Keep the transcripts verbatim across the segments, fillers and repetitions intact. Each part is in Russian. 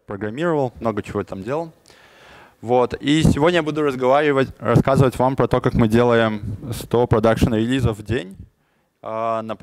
программировал, много чего там делал. Вот. И сегодня я буду разговаривать, рассказывать вам про то, как мы делаем сто продакшн-релизов в день, а, на,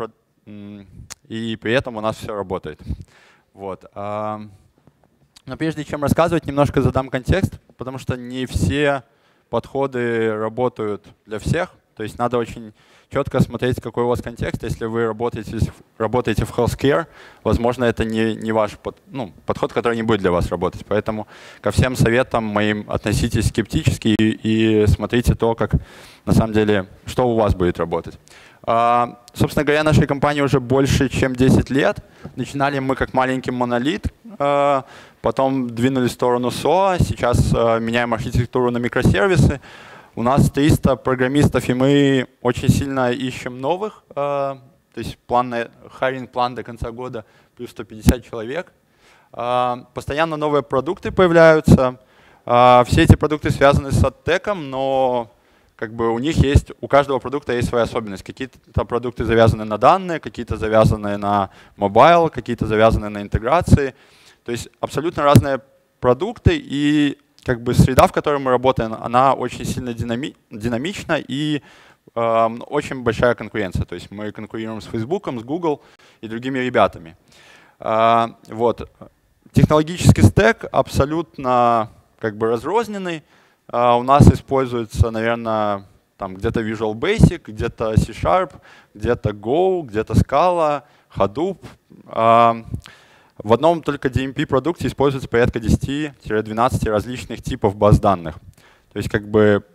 и при этом у нас все работает. Вот. А, но прежде чем рассказывать, немножко задам контекст, потому что не все подходы работают для всех. То есть надо очень четко смотреть, какой у вас контекст. Если вы работаете, работаете в healthcare, возможно, это не, не ваш под, ну, подход, который не будет для вас работать. Поэтому ко всем советам моим относитесь скептически и, и смотрите то, как на самом деле, что у вас будет работать. А, собственно говоря, нашей компании уже больше, чем десять лет. Начинали мы как маленький монолит, а, потом двинулись в сторону эс о а, сейчас а, меняем архитектуру на микросервисы. У нас триста программистов, и мы очень сильно ищем новых. То есть план, хайринг план до конца года плюс сто пятьдесят человек. Постоянно новые продукты появляются. Все эти продукты связаны с адтеком, но как бы у них есть, у каждого продукта есть своя особенность. Какие-то продукты завязаны на данные, какие-то завязаны на мобайл, какие-то завязаны на интеграции. То есть абсолютно разные продукты, и как бы среда, в которой мы работаем, она очень сильно динами динамична и э, очень большая конкуренция. То есть мы конкурируем с Facebook, с Google и другими ребятами. Э, вот. Технологический стек абсолютно как бы разрозненный. Э, у нас используется, наверное, там где-то Visual Basic, где-то C-Sharp, где-то Go, где-то Scala, Hadoop. Э, В одном только ди эм пи-продукте используется порядка десяти-двенадцати различных типов баз данных. То есть, как бы,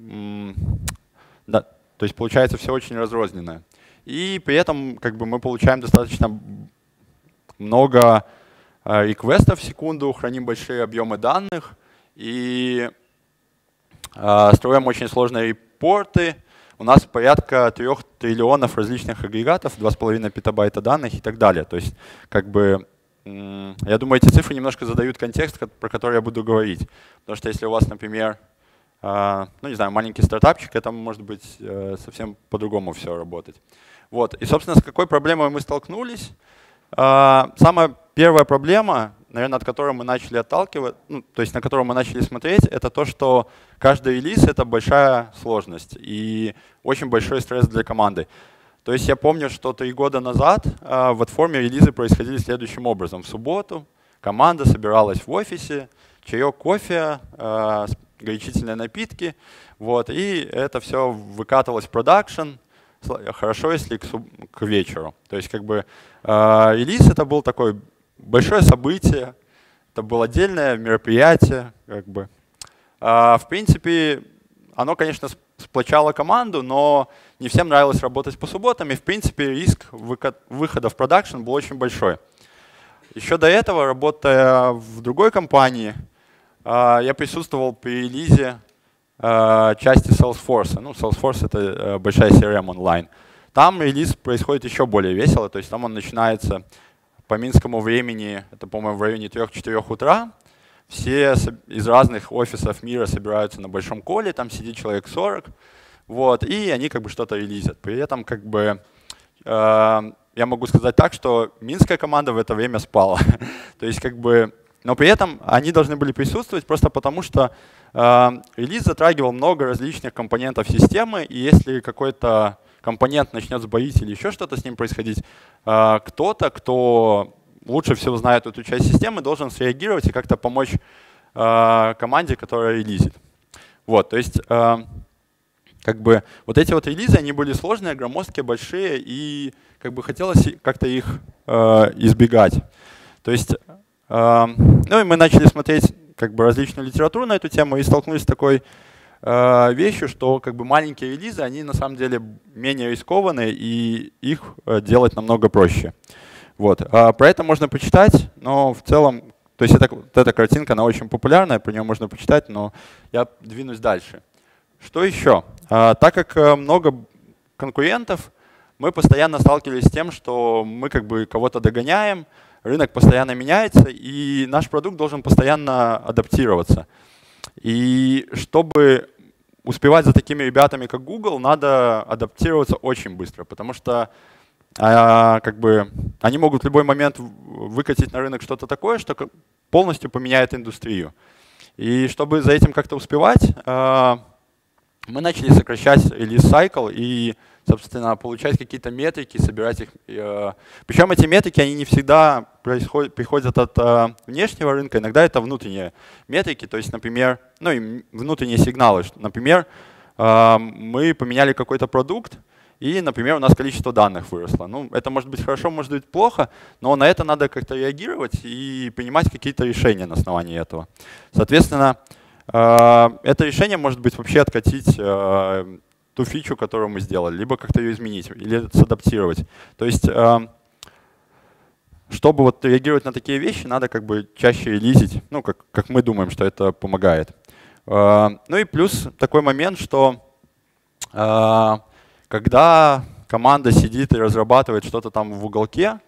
да, то есть получается все очень разрозненное. И при этом как бы, мы получаем достаточно много реквестов в секунду, храним большие объемы данных и э, строим очень сложные репорты. У нас порядка трех триллионов различных агрегатов, два с половиной петабайта данных и так далее. То есть, как бы, я думаю, эти цифры немножко задают контекст, про который я буду говорить. Потому что если у вас, например, ну не знаю, маленький стартапчик, это может быть совсем по-другому все работать. Вот. И, собственно, с какой проблемой мы столкнулись? Самая первая проблема, наверное, от которой мы начали отталкиваться, ну, то есть на которую мы начали смотреть, это то, что каждый релиз — это большая сложность и очень большой стресс для команды. То есть я помню, что три года назад э, в AdForm релизы происходили следующим образом. В субботу команда собиралась в офисе, чаек, кофе, э, горячительные напитки, вот, и это все выкатывалось в продакшн, хорошо, если к, к вечеру. То есть как бы э, релиз — это был такое большое событие, это было отдельное мероприятие. Как бы. э, в принципе, оно, конечно, сплочало команду, но не всем нравилось работать по субботам, и в принципе риск выхода в продакшн был очень большой. Еще до этого, работая в другой компании, я присутствовал при релизе части Salesforce. Ну, Salesforce — это большая си ар эм онлайн. Там релиз происходит еще более весело, то есть там он начинается по минскому времени, это, по-моему, в районе трёх-четырёх утра. Все из разных офисов мира собираются на большом коле, там сидит человек сорок, вот, и они как бы что-то релизят. При этом как бы э, я могу сказать так, что минская команда в это время спала. То есть как бы, но при этом они должны были присутствовать просто потому, что э, релиз затрагивал много различных компонентов системы, и если какой-то компонент начнет сбоить или еще что-то с ним происходить, э, кто-то, кто лучше всего знает эту часть системы, должен среагировать и как-то помочь э, команде, которая релизит. Вот, то есть э, как бы вот эти вот релизы, они были сложные, громоздкие, большие, и как бы хотелось как-то их э, избегать. То есть, э, ну и мы начали смотреть как бы различную литературу на эту тему и столкнулись с такой э, вещью, что как бы маленькие релизы, они на самом деле менее рискованные, и их э, делать намного проще. Вот. А про это можно почитать, но в целом, то есть это, вот эта картинка, она очень популярная, про нее можно почитать, но я двинусь дальше. Что еще? А, так как много конкурентов, мы постоянно сталкивались с тем, что мы как бы кого-то догоняем, рынок постоянно меняется, и наш продукт должен постоянно адаптироваться. И чтобы успевать за такими ребятами, как Google, надо адаптироваться очень быстро, потому что а, как бы, они могут в любой момент выкатить на рынок что-то такое, что полностью поменяет индустрию. И чтобы за этим как-то успевать, мы начали сокращать релиз cycle и, собственно, получать какие-то метрики, собирать их. Причем эти метрики, они не всегда происходят, приходят от внешнего рынка, иногда это внутренние метрики, то есть, например, ну и внутренние сигналы. Например, мы поменяли какой-то продукт, и, например, у нас количество данных выросло. Ну, это может быть хорошо, может быть плохо, но на это надо как-то реагировать и принимать какие-то решения на основании этого. Соответственно, это решение может быть вообще откатить ту фичу, которую мы сделали, либо как-то ее изменить, или садаптировать. То есть, чтобы вот реагировать на такие вещи, надо как бы чаще релизить, ну, как, как мы думаем, что это помогает. Ну и плюс такой момент, что когда команда сидит и разрабатывает что-то там в уголке,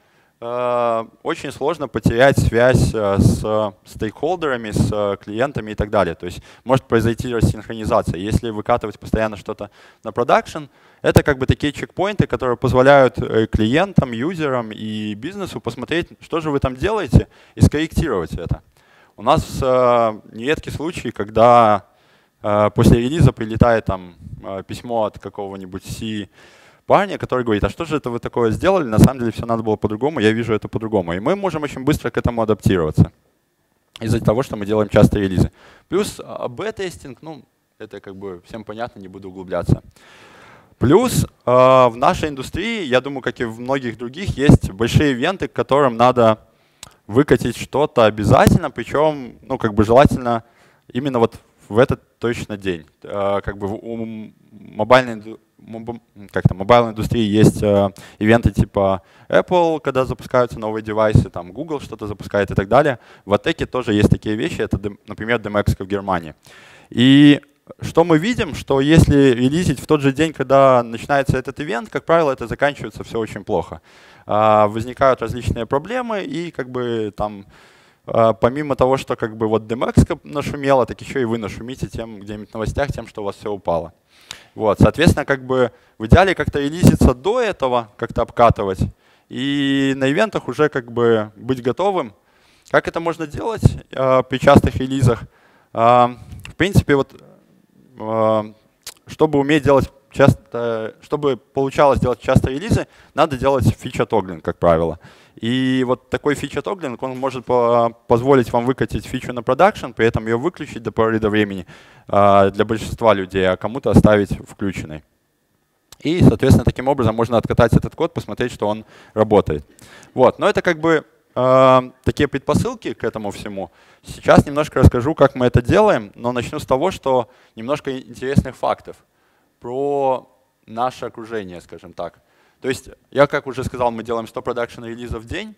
очень сложно потерять связь с стейкхолдерами, с клиентами и так далее. То есть может произойти рассинхронизация. Если выкатывать постоянно что-то на продакшн, это как бы такие чекпоинты, которые позволяют клиентам, юзерам и бизнесу посмотреть, что же вы там делаете, и скорректировать это. У нас нередки случаи, когда после релиза прилетает там письмо от какого-нибудь си парня, который говорит, а что же это вы такое сделали, на самом деле все надо было по-другому, я вижу это по-другому. И мы можем очень быстро к этому адаптироваться из-за того, что мы делаем часто релизы. Плюс б-тестинг, ну, это как бы всем понятно, не буду углубляться. Плюс в нашей индустрии, я думаю, как и в многих других, есть большие ивенты, к которым надо выкатить что-то обязательно, причем, ну, как бы желательно именно вот в этот точно день. Как бы у мобильной, как-то мобильной индустрии есть ивенты типа Apple, когда запускаются новые девайсы, там Google что-то запускает и так далее. В Атеке тоже есть такие вещи, это, например, Demexco в Германии. И что мы видим, что если релизить в тот же день, когда начинается этот ивент, как правило, это заканчивается все очень плохо. Возникают различные проблемы и как бы там помимо того, что как бы вот Demexco нашумело, так еще и вы нашумите тем где-нибудь в новостях, тем, что у вас все упало. Вот, соответственно, как бы в идеале как-то релизиться до этого, как-то обкатывать, и на ивентах уже как бы быть готовым. Как это можно делать э, при частых релизах? Э, в принципе, вот, э, чтобы уметь делать часто, чтобы получалось делать часто релизы, надо делать фича-тоглинг, как правило. И вот такой фича-тоглинг, он может по позволить вам выкатить фичу на продакшн, при этом ее выключить до поры до времени э, для большинства людей, а кому-то оставить включенной. И, соответственно, таким образом можно откатать этот код, посмотреть, что он работает. Вот. Но это как бы э, такие предпосылки к этому всему. Сейчас немножко расскажу, как мы это делаем, но начну с того, что немножко интересных фактов про наше окружение, скажем так. То есть, я, как уже сказал, мы делаем сто продакшн-релизов в день.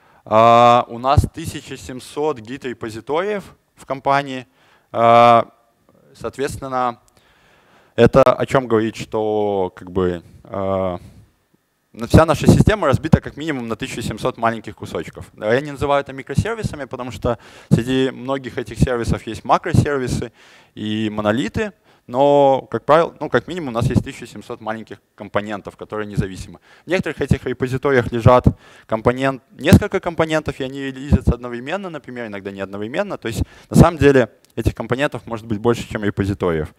Uh, у нас тысяча семьсот гит-репозиториев в компании. Uh, соответственно, это о чем говорит, что как бы, uh, вся наша система разбита как минимум на тысячу семьсот маленьких кусочков. Я не называю это микросервисами, потому что среди многих этих сервисов есть макросервисы и монолиты. Но, как правило, ну, как минимум у нас есть тысяча семьсот маленьких компонентов, которые независимы. В некоторых этих репозиториях лежат компонент, несколько компонентов, и они релизятся одновременно, например, иногда не одновременно. То есть на самом деле этих компонентов может быть больше, чем репозиториев.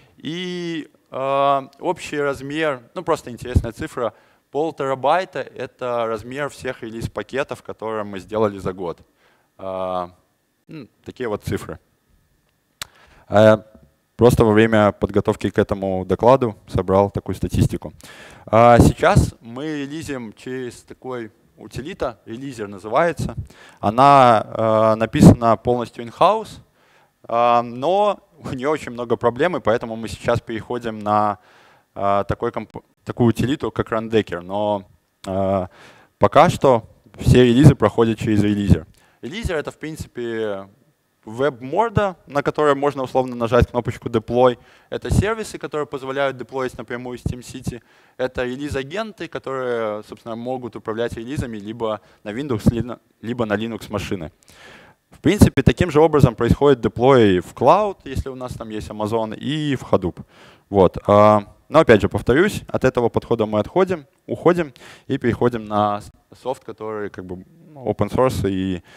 И э, общий размер, ну просто интересная цифра, полтерабайта — это размер всех релиз-пакетов, которые мы сделали за год. Э, ну, такие вот цифры. Просто во время подготовки к этому докладу собрал такую статистику. А сейчас мы релизим через такой утилита, релизер называется. Она э, написана полностью in-house, э, но у нее очень много проблем, и поэтому мы сейчас переходим на э, такой такую утилиту, как Rundecker. Но э, пока что все релизы проходят через релизер. Релизер — это, в принципе, веб-морда, на которой можно условно нажать кнопочку Deploy. Это сервисы, которые позволяют деплоить напрямую из TeamCity. Это релиз-агенты, которые, собственно, могут управлять релизами либо на Windows, либо на Linux машины. В принципе, таким же образом происходит деплой в Cloud, если у нас там есть Amazon, и в Hadoop. Вот. Но опять же, повторюсь, от этого подхода мы отходим, уходим и переходим на софт, который как бы open source и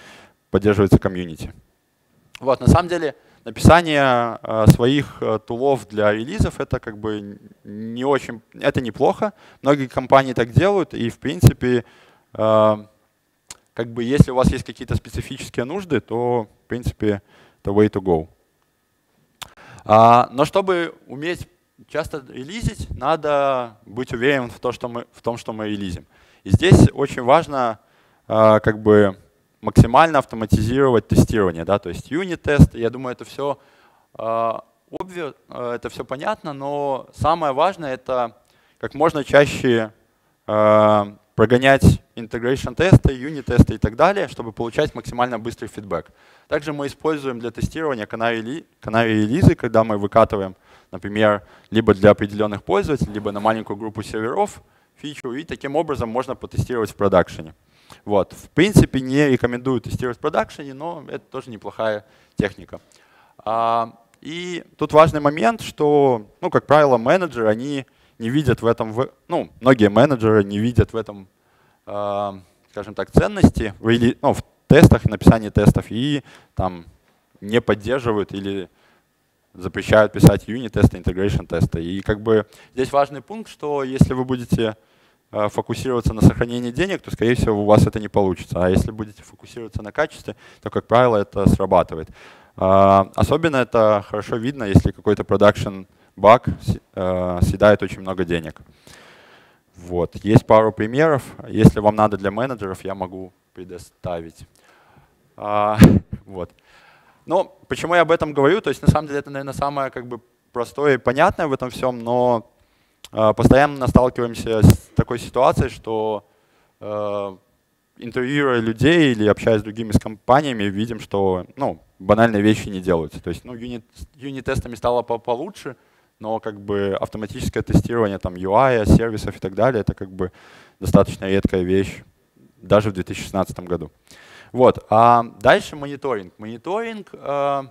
поддерживается комьюнити. Вот, на самом деле, написание э, своих э, тулов для релизов это как бы не очень, это неплохо. Многие компании так делают, и в принципе, э, как бы если у вас есть какие-то специфические нужды, то в принципе это way to go. А, но чтобы уметь часто релизить, надо быть уверенным в, то, что мы, в том, что мы релизим. И здесь очень важно э, как бы максимально автоматизировать тестирование, да, то есть юнит-тест. Я думаю, это все, э, obvious, э, это все понятно, но самое важное — это как можно чаще э, прогонять integration-тесты, юнит-тесты и так далее, чтобы получать максимально быстрый фидбэк. Также мы используем для тестирования канари-релизы, когда мы выкатываем, например, либо для определенных пользователей, либо на маленькую группу серверов фичу, и таким образом можно потестировать в продакшене. Вот. В принципе, не рекомендую тестировать в продакшене, но это тоже неплохая техника. А, и тут важный момент, что, ну, как правило, менеджеры, они не видят в этом, ну, многие менеджеры не видят в этом, а, скажем так, ценности в, ну, в тестах, написании тестов, и там не поддерживают или запрещают писать юнит-тесты, интегрейшн-тесты. И как бы здесь важный пункт, что если вы будете фокусироваться на сохранении денег, то, скорее всего, у вас это не получится. А если будете фокусироваться на качестве, то, как правило, это срабатывает. Особенно это хорошо видно, если какой-то продакшн баг съедает очень много денег. Вот. Есть пару примеров. Если вам надо для менеджеров, я могу предоставить. Вот. Но почему я об этом говорю? То есть, на самом деле, это, наверное, самое как бы простое и понятное в этом всем, но постоянно сталкиваемся с такой ситуацией, что э, интервьюируя людей или общаясь с другими с компаниями, видим, что ну, банальные вещи не делаются. То есть ну, юнит, юнит-тестами стало получше, но как бы автоматическое тестирование там, ю ай, сервисов и так далее, это как бы достаточно редкая вещь даже в две тысячи шестнадцатом году. Вот. А дальше мониторинг. Мониторинг э,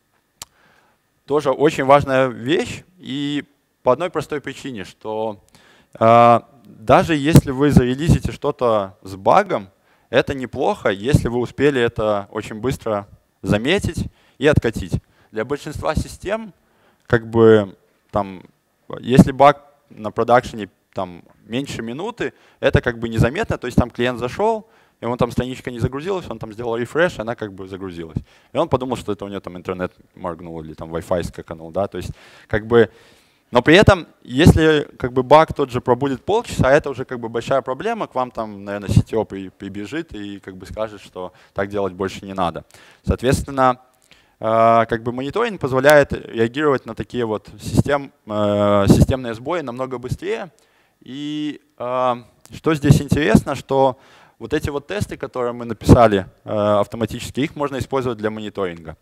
тоже очень важная вещь. И по одной простой причине, что э, даже если вы зарелизите что-то с багом, это неплохо, если вы успели это очень быстро заметить и откатить. Для большинства систем, как бы, там, если баг на продакшене там, меньше минуты, это как бы незаметно, то есть там клиент зашел, и он там страничка не загрузилась, он там сделал рефреш, она как бы загрузилась. И он подумал, что это у него там интернет моргнул или там Wi-Fi скаканул, да, то есть как бы. Но при этом, если как бы баг тот же пробудет полчаса, это уже как бы большая проблема, к вам там, наверное, си ти о прибежит и как бы скажет, что так делать больше не надо. Соответственно, как бы мониторинг позволяет реагировать на такие вот систем, системные сбои намного быстрее. И что здесь интересно, что вот эти вот тесты, которые мы написали автоматически, их можно использовать для мониторинга.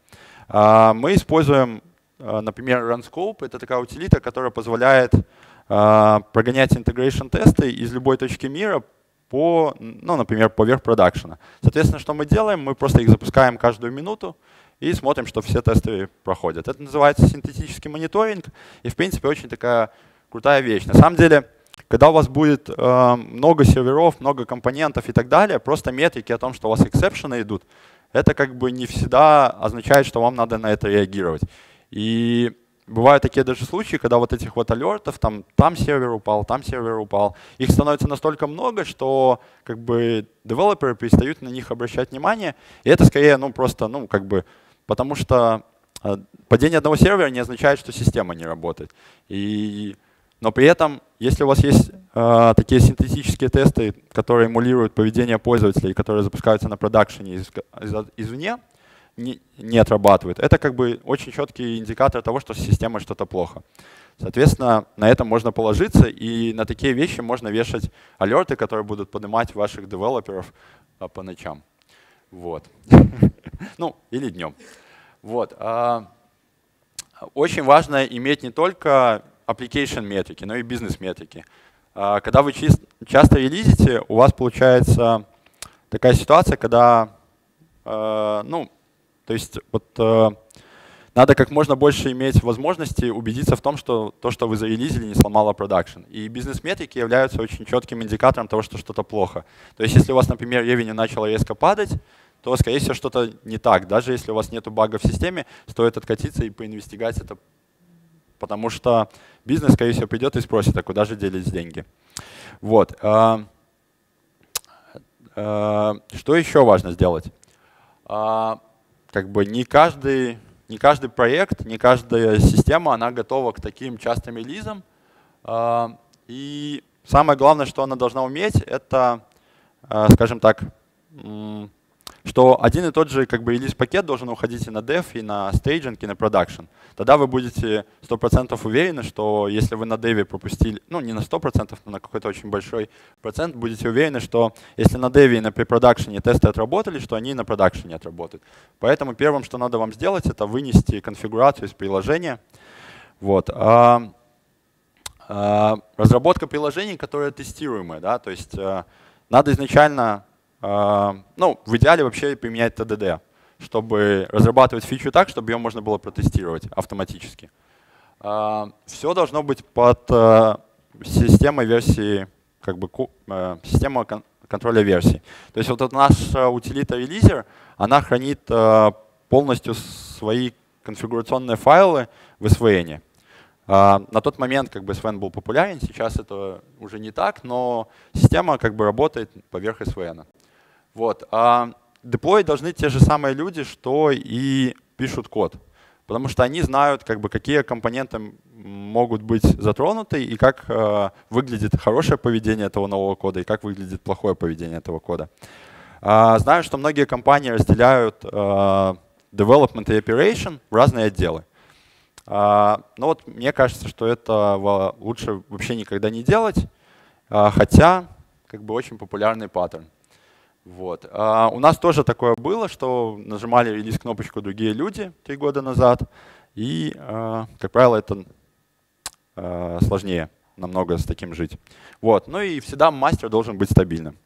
Мы используем, например, RunScope — это такая утилита, которая позволяет э, прогонять интегрейшн-тесты из любой точки мира по, ну, например, поверх продакшена. Соответственно, что мы делаем? Мы просто их запускаем каждую минуту и смотрим, что все тесты проходят. Это называется синтетический мониторинг, и, в принципе, очень такая крутая вещь. На самом деле, когда у вас будет э, много серверов, много компонентов и так далее, просто метрики о том, что у вас эксепшены идут, это как бы не всегда означает, что вам надо на это реагировать. И бывают такие даже случаи, когда вот этих вот алертов, там, там сервер упал, там сервер упал, их становится настолько много, что как бы девелоперы перестают на них обращать внимание. И это скорее, ну, просто, ну, как бы, потому что э, падение одного сервера не означает, что система не работает. И, но при этом, если у вас есть э, такие синтетические тесты, которые эмулируют поведение пользователей, которые запускаются на продакшене из, из, извне, Не, не отрабатывает. Это как бы очень четкий индикатор того, что с системой что-то плохо. Соответственно, на это можно положиться, и на такие вещи можно вешать алерты, которые будут поднимать ваших девелоперов а, по ночам. Вот. Ну, или днем. Вот. Очень важно иметь не только application метрики, но и бизнес-метрики. Когда вы часто релизите, у вас получается такая ситуация, когда, ну, то есть вот, э, надо как можно больше иметь возможности убедиться в том, что то, что вы зарелизили, не сломало продакшн. И бизнес-метрики являются очень четким индикатором того, что что-то плохо. То есть если у вас, например, ревеню начало резко падать, то, скорее всего, что-то не так. Даже если у вас нет бага в системе, стоит откатиться и поинвестигать это, потому что бизнес, скорее всего, придет и спросит, а куда же делись деньги. Вот. Что еще важно сделать? Как бы не каждый, не каждый проект, не каждая система, она готова к таким частым релизам. И самое главное, что она должна уметь, это, скажем так, что один и тот же как бы релиз-пакет должен уходить и на dev, и на staging, и на production. Тогда вы будете сто процентов уверены, что если вы на деве пропустили, ну не на сто процентов, но на какой-то очень большой процент, будете уверены, что если на деве и на препродакшене тесты отработали, что они и на продакшене отработают. Поэтому первым, что надо вам сделать, это вынести конфигурацию из приложения. Вот. А, а, разработка приложений, которые тестируемые, да, то есть а, надо изначально ну, в идеале вообще применять ти ди ди, чтобы разрабатывать фичу так, чтобы ее можно было протестировать автоматически. Все должно быть под системой версии, как бы система контроля версий. То есть вот эта наша утилита релизер, она хранит полностью свои конфигурационные файлы в эс ви эн. На тот момент как бы эс ви эн был популярен, сейчас это уже не так, но система как бы работает поверх эс ви эн. Вот. А деплой должны те же самые люди, что и пишут код. Потому что они знают, как бы, какие компоненты могут быть затронуты и как э, выглядит хорошее поведение этого нового кода и как выглядит плохое поведение этого кода. А, знаю, что многие компании разделяют э, development и operation в разные отделы. А, но вот мне кажется, что это лучше вообще никогда не делать, а, хотя как бы очень популярный паттерн. Вот. А у нас тоже такое было, что нажимали релиз-кнопочку другие люди три года назад, и, а, как правило, это а, сложнее намного с таким жить. Вот. Ну и всегда мастер должен быть стабильным.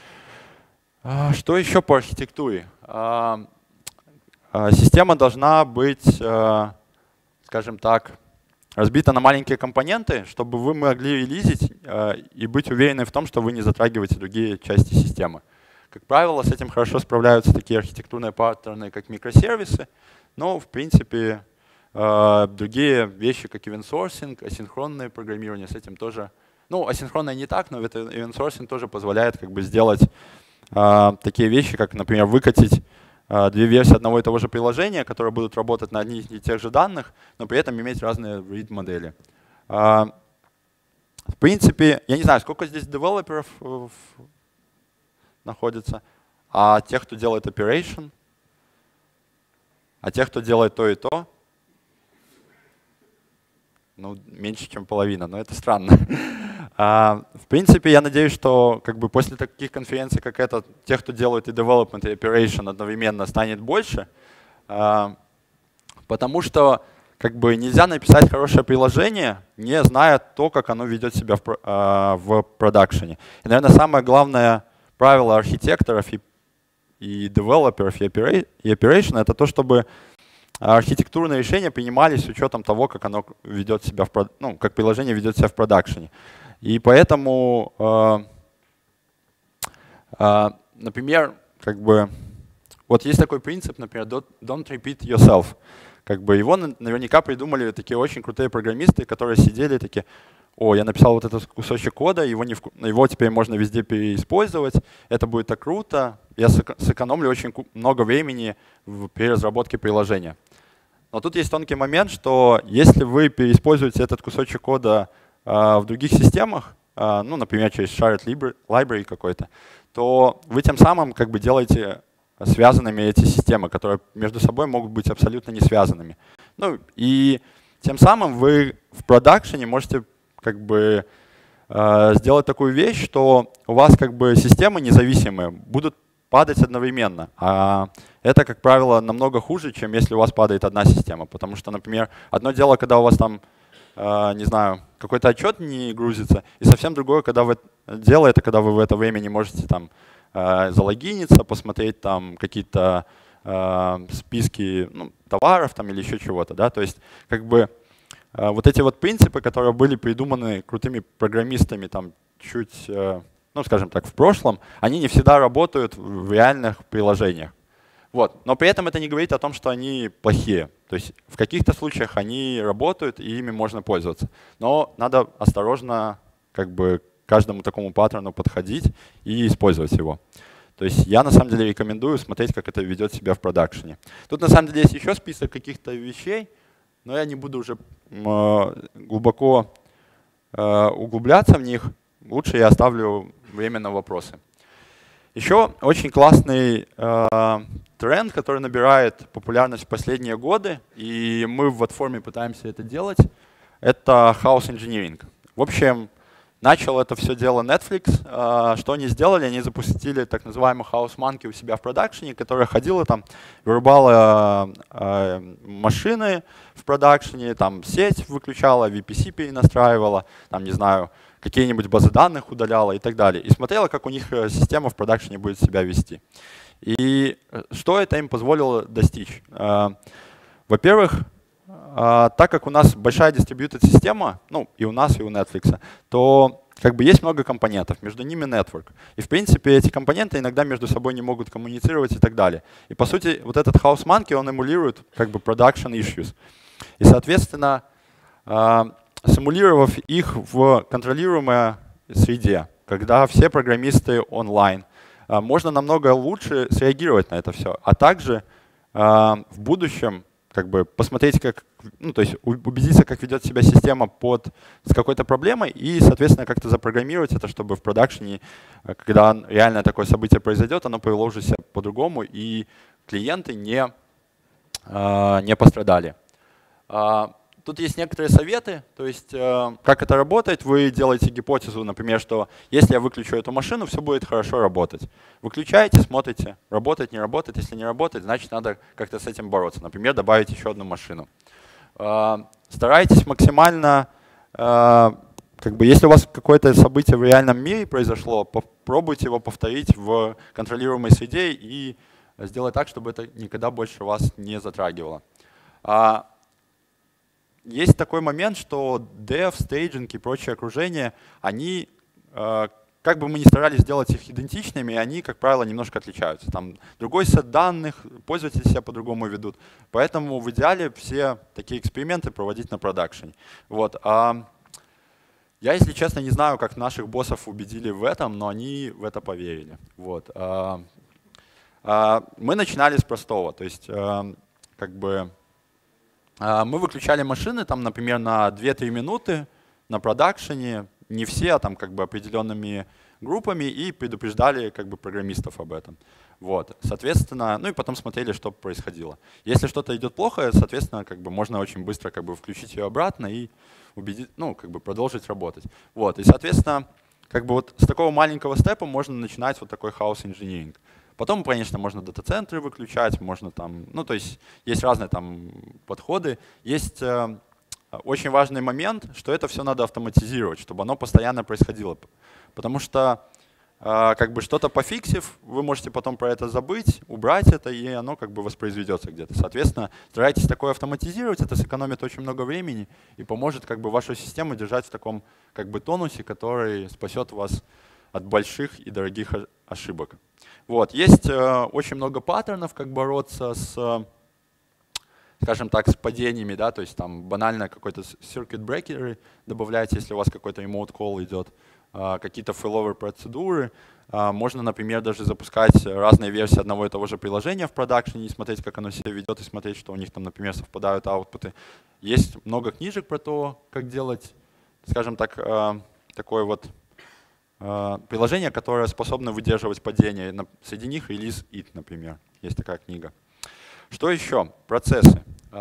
А, что еще по архитектуре? А, а, система должна быть, а, скажем так, разбита на маленькие компоненты, чтобы вы могли релизить а, и быть уверены в том, что вы не затрагиваете другие части системы. Как правило, с этим хорошо справляются такие архитектурные паттерны, как микросервисы, но, в принципе, э, другие вещи, как event-sourcing, асинхронное программирование, с этим тоже, ну, асинхронное не так, но event-sourcing тоже позволяет как бы сделать э, такие вещи, как, например, выкатить э, две версии одного и того же приложения, которые будут работать на одних и тех же данных, но при этом иметь разные read-модели. Э, в принципе, я не знаю, сколько здесь девелоперов в находится, а тех, кто делает operation, а тех, кто делает то и то, ну, меньше, чем половина, но это странно. а, в принципе, я надеюсь, что как бы после таких конференций, как эта, тех, кто делает и development, и operation одновременно, станет больше, а, потому что как бы нельзя написать хорошее приложение, не зная то, как оно ведет себя в, а, в продакшене. И, наверное, самое главное правило архитекторов и, и девелоперов и operation — это то, чтобы архитектурные решения принимались с учетом того, как оно ведет себя в, ну, как приложение ведет себя в продакшене. И поэтому, э, э, например, как бы вот есть такой принцип, например, don't repeat yourself. Как бы его наверняка придумали такие очень крутые программисты, которые сидели такие: о, я написал вот этот кусочек кода, его, не в, его теперь можно везде переиспользовать, это будет так круто, я сэкономлю очень много времени в переразработке приложения. Но тут есть тонкий момент, что если вы переиспользуете этот кусочек кода а, в других системах, а, ну, например, через shared library какой-то, то вы тем самым как бы делаете связанными эти системы, которые между собой могут быть абсолютно не связанными. Ну, и тем самым вы в продакшене можете как бы э, сделать такую вещь, что у вас как бы системы независимые будут падать одновременно. А это, как правило, намного хуже, чем если у вас падает одна система. Потому что, например, одно дело, когда у вас там, э, не знаю, какой-то отчет не грузится, и совсем другое, когда вы дело, это когда вы в это время не можете там э, залогиниться, посмотреть там какие-то э, списки, ну, товаров там или еще чего-то, да, то есть как бы вот эти вот принципы, которые были придуманы крутыми программистами там чуть, ну скажем так, в прошлом, они не всегда работают в реальных приложениях. Вот. Но при этом это не говорит о том, что они плохие. То есть в каких-то случаях они работают, и ими можно пользоваться. Но надо осторожно как бы к каждому такому паттерну подходить и использовать его. То есть я на самом деле рекомендую смотреть, как это ведет себя в продакшене. Тут на самом деле есть еще список каких-то вещей, но я не буду уже глубоко углубляться в них. Лучше я оставлю время на вопросы. Еще очень классный э, тренд, который набирает популярность в последние годы, и мы в WhatForm пытаемся это делать, это house engineering. В общем, начал это все дело Netflix. Э, что они сделали? Они запустили так называемый House Monkey у себя в продакшене, которая ходила там, вырубала э, машины в продакшене, там сеть выключала, ви пи си перенастраивала, там, не знаю, какие-нибудь базы данных удаляла и так далее. И смотрела, как у них система в продакшене будет себя вести. И что это им позволило достичь? Во-первых, так как у нас большая дистрибьютед система, ну и у нас, и у Netflix, то как бы есть много компонентов, между ними network. И в принципе эти компоненты иногда между собой не могут коммуницировать и так далее. И по сути вот этот House Monkey, он эмулирует как бы production issues. И соответственно, симулировав их в контролируемой среде, когда все программисты онлайн, можно намного лучше среагировать на это все. А также в будущем как бы посмотреть, как, ну, то есть убедиться, как ведет себя система под, с какой-то проблемой и, соответственно, как-то запрограммировать это, чтобы в продакшене, когда реально такое событие произойдет, оно повело уже себя по-другому, и клиенты не, не пострадали. Тут есть некоторые советы, то есть э, как это работает. Вы делаете гипотезу, например, что если я выключу эту машину, все будет хорошо работать. Выключаете, смотрите, работает, не работает. Если не работает, значит надо как-то с этим бороться. Например, добавить еще одну машину. Э, старайтесь максимально, э, как бы, если у вас какое-то событие в реальном мире произошло, попробуйте его повторить в контролируемой среде и сделать так, чтобы это никогда больше вас не затрагивало. Есть такой момент, что dev, стейджинг и прочее окружение, они, как бы мы ни старались сделать их идентичными, они, как правило, немножко отличаются. Там другой сет данных, пользователи себя по-другому ведут. Поэтому в идеале все такие эксперименты проводить на продакшене. Вот. А я, если честно, не знаю, как наших боссов убедили в этом, но они в это поверили. Вот. А мы начинали с простого, то есть как бы мы выключали машины, там, например, на две-три минуты на продакшене, не все, а там как бы определенными группами, и предупреждали как бы программистов об этом. Вот, соответственно, ну и потом смотрели, что происходило. Если что-то идет плохо, соответственно, как бы можно очень быстро как бы включить ее обратно и убедить, ну, как бы продолжить работать. Вот, и, соответственно, как бы вот с такого маленького степа можно начинать вот такой house engineering. Потом, конечно, можно дата-центры выключать, можно там, ну то есть есть разные там подходы. Есть э, очень важный момент, что это все надо автоматизировать, чтобы оно постоянно происходило. Потому что э, как бы что-то пофиксив, вы можете потом про это забыть, убрать это, и оно как бы воспроизведется где-то. Соответственно, старайтесь такое автоматизировать, это сэкономит очень много времени и поможет как бы вашу систему держать в таком как бы тонусе, который спасет вас от больших и дорогих ошибок. Вот. Есть э, очень много паттернов, как бороться с, скажем так, с падениями, да, то есть там банально какой-то circuit breaker добавляете, если у вас какой-то remote call идет, э, какие-то failover процедуры. Э, можно, например, даже запускать разные версии одного и того же приложения в продакшене и смотреть, как оно себя ведет, и смотреть, что у них там, например, совпадают аутпуты. Есть много книжек про то, как делать, скажем так, э, такой вот приложение, которое способно выдерживать падение. Среди них релиз ит, например. Есть такая книга. Что еще? Процессы.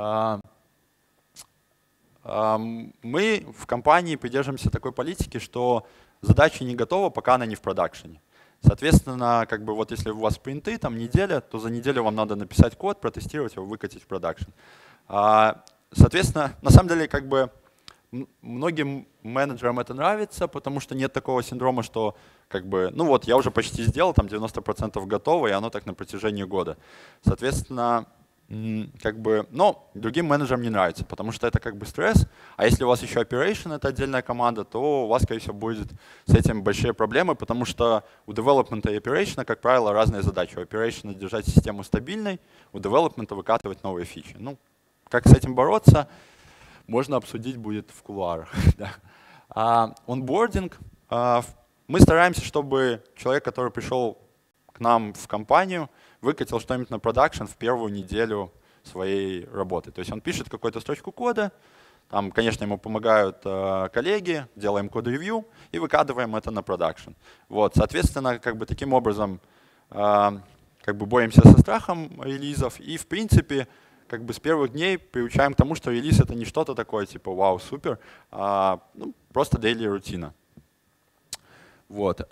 Мы в компании придерживаемся такой политики, что задача не готова, пока она не в продакшене. Соответственно, как бы вот если у вас спринты, там неделя, то за неделю вам надо написать код, протестировать его, выкатить в продакшн. Соответственно, на самом деле, как бы многим менеджерам это нравится, потому что нет такого синдрома, что как бы, ну вот, я уже почти сделал, там девяносто процентов готово, и оно так на протяжении года. Соответственно, как бы, но другим менеджерам не нравится, потому что это как бы стресс. А если у вас еще operation, это отдельная команда, то у вас, скорее всего, будет с этим большие проблемы, потому что у development и operation, как правило, разные задачи. У operation держать систему стабильной, у development выкатывать новые фичи. Ну, как с этим бороться, можно обсудить будет в кулуарах. Да. А онбординг. А, мы стараемся, чтобы человек, который пришел к нам в компанию, выкатил что-нибудь на продакшн в первую неделю своей работы. То есть он пишет какую-то строчку кода, там, конечно, ему помогают э, коллеги, делаем код-ревью и выкатываем это на продакшн. Вот, соответственно, как бы таким образом э, как бы боремся со страхом релизов и, в принципе, как бы с первых дней приучаем к тому, что релиз — это не что-то такое типа «Вау, супер», а ну, просто daily рутина. Вот.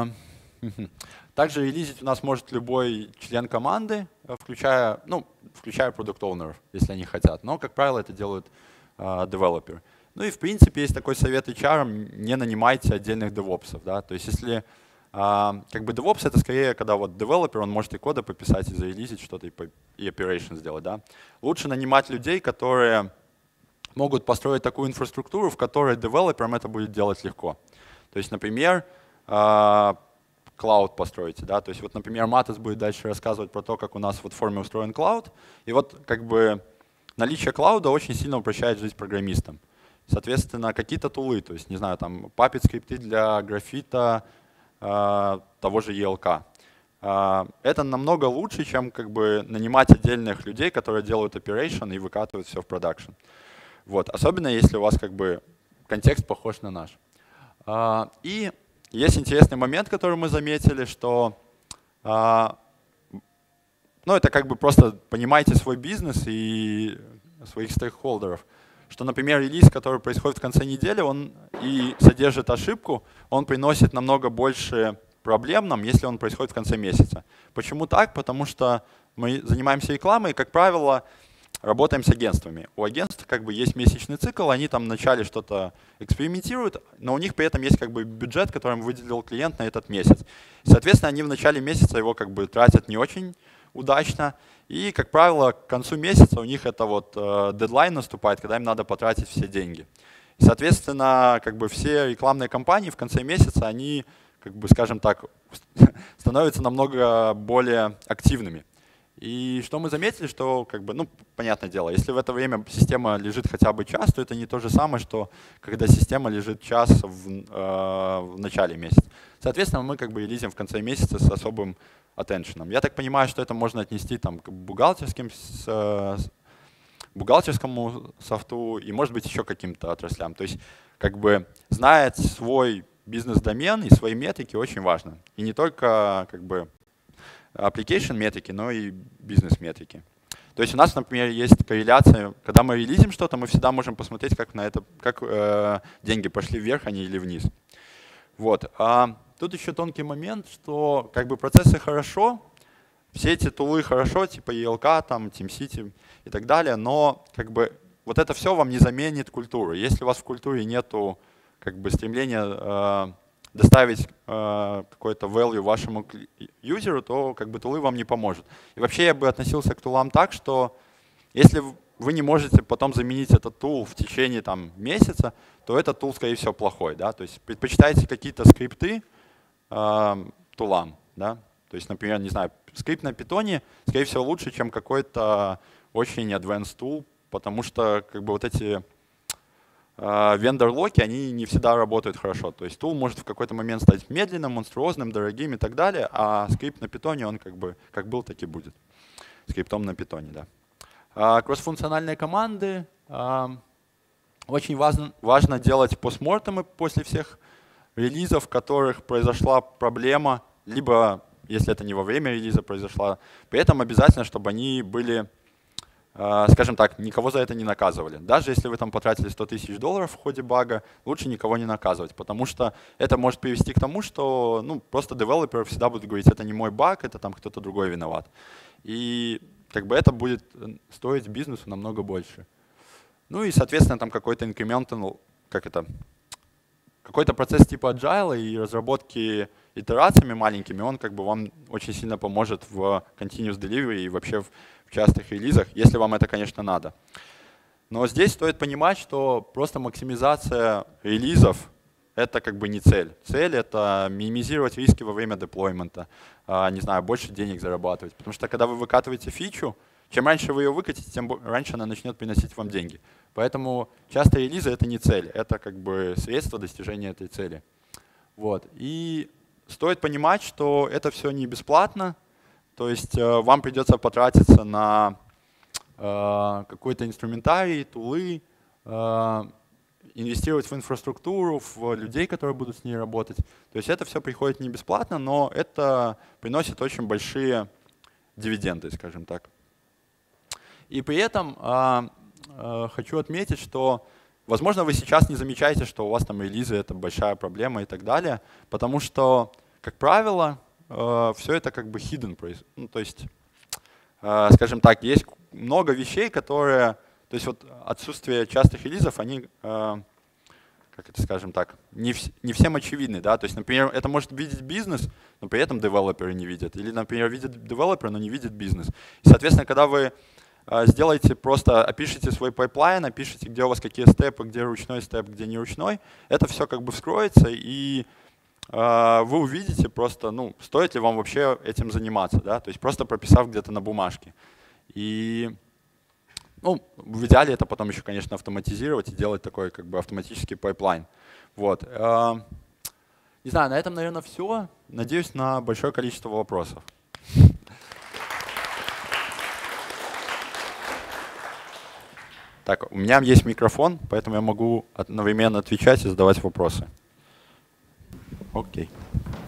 Также релизить у нас может любой член команды, включая, ну, включая продукт-оунеров, если они хотят. Но, как правило, это делают uh, девелоперы. Ну и, в принципе, есть такой совет эйч ар: не нанимайте отдельных девопсов. Да? То есть если uh, как бы DevOps — это скорее, когда вот девелопер, он может и кода пописать, и зарелизить что-то, и, и operation сделать. Да? Лучше нанимать людей, которые могут построить такую инфраструктуру, в которой девелоперам это будет делать легко. То есть, например, uh, клауд построите, да, то есть вот, например, Матес будет дальше рассказывать про то, как у нас вот в форме устроен клауд, и вот как бы наличие клауда очень сильно упрощает жизнь программистам. Соответственно, какие-то тулы, то есть, не знаю, там, Puppet скрипты для графита, э, того же и эл кей. Э, это намного лучше, чем как бы нанимать отдельных людей, которые делают operation и выкатывают все в продакшн. Вот, особенно если у вас как бы контекст похож на наш. Э, и Есть интересный момент, который мы заметили, что а, ну, это как бы просто понимайте свой бизнес и своих стейкхолдеров. Что, например, релиз, который происходит в конце недели, он и содержит ошибку, он приносит намного больше проблем нам, если он происходит в конце месяца. Почему так? Потому что мы занимаемся рекламой, и, как правило, работаем с агентствами. У агентств как бы есть месячный цикл, они там вначале что-то экспериментируют, но у них при этом есть как бы бюджет, который им выделил клиент на этот месяц. Соответственно, они в начале месяца его как бы тратят не очень удачно, и, как правило, к концу месяца у них это вот э, дедлайн наступает, когда им надо потратить все деньги. И, соответственно, как бы все рекламные кампании в конце месяца, они, как бы, скажем так, становятся намного более активными. И что мы заметили, что, как бы, ну, понятное дело, если в это время система лежит хотя бы час, то это не то же самое, что когда система лежит час в, э, в начале месяца. Соответственно, мы как бы релизим в конце месяца с особым attention. Я так понимаю, что это можно отнести там, к бухгалтерским, с, с, бухгалтерскому софту и, может быть, еще каким-то отраслям. То есть, как бы, знать свой бизнес-домен и свои метрики очень важно. И не только, как бы, application метрики, но и бизнес-метрики. То есть у нас, например, есть корреляция, когда мы релизим что-то, мы всегда можем посмотреть, как на это, как э, деньги пошли вверх, они или вниз. Вот. А тут еще тонкий момент, что как бы процессы хорошо, все эти тулы хорошо, типа и эл кей, там, TeamCity и так далее, но как бы вот это все вам не заменит культуру. Если у вас в культуре нету как бы стремления э, доставить э, какой-то value вашему юзеру, то как бы тулы вам не поможет. И вообще я бы относился к тулам так, что если вы не можете потом заменить этот тул в течение там, месяца, то этот тул, скорее всего, плохой. Да? То есть предпочитаете какие-то скрипты э, тулам. Да? То есть, например, не знаю, скрипт на питоне, скорее всего, лучше, чем какой-то очень advanced tool, потому что как бы вот эти вендор-локи, они не всегда работают хорошо. То есть тул может в какой-то момент стать медленным, монструозным, дорогим и так далее, а скрипт на питоне, он как бы как был, так и будет. Скриптом на питоне, да. А, кроссфункциональные команды. А, очень важно, важно делать постмортемы после всех релизов, в которых произошла проблема, либо, если это не во время релиза произошла, при этом обязательно, чтобы они были, скажем так, никого за это не наказывали. Даже если вы там потратили сто тысяч долларов в ходе бага, лучше никого не наказывать, потому что это может привести к тому, что ну, просто девелоперы всегда будут говорить, это не мой баг, это там кто-то другой виноват. И как бы это будет стоить бизнесу намного больше. Ну и, соответственно, там какой-то incremental, как это, какой-то процесс типа agile и разработки итерациями маленькими, он как бы вам очень сильно поможет в continuous delivery и вообще в, в частых релизах, если вам это, конечно, надо. Но здесь стоит понимать, что просто максимизация релизов — это как бы не цель. Цель — это минимизировать риски во время деплоймента, не знаю, больше денег зарабатывать. Потому что когда вы выкатываете фичу, чем раньше вы ее выкатите, тем раньше она начнет приносить вам деньги. Поэтому частые релизы — это не цель, это как бы средство достижения этой цели. Вот. И стоит понимать, что это все не бесплатно, то есть вам придется потратиться на какой-то инструментарий, тулы, инвестировать в инфраструктуру, в людей, которые будут с ней работать. То есть это все приходит не бесплатно, но это приносит очень большие дивиденды, скажем так. И при этом э, э, хочу отметить, что, возможно, вы сейчас не замечаете, что у вас там релизы — это большая проблема и так далее, потому что, как правило, э, все это как бы hidden. Ну, то есть, э, скажем так, есть много вещей, которые, то есть вот отсутствие частых релизов, они, э, как это скажем так, не, вс не всем очевидны. Да? То есть, например, это может видеть бизнес, но при этом девелоперы не видят. Или, например, видят девелопер, но не видит бизнес. И, соответственно, когда вы э, сделаете, просто опишите свой пайплайн, опишите, где у вас какие степы, где ручной степ, где не ручной, это все как бы вскроется, и э, вы увидите просто, ну, стоит ли вам вообще этим заниматься. Да? То есть просто прописав где-то на бумажке. И ну, в идеале это потом еще, конечно, автоматизировать и делать такой как бы автоматический пайплайн. Вот. Не знаю, на этом, наверное, все. Надеюсь на большое количество вопросов. Так, у меня есть микрофон, поэтому я могу одновременно отвечать и задавать вопросы. Окей.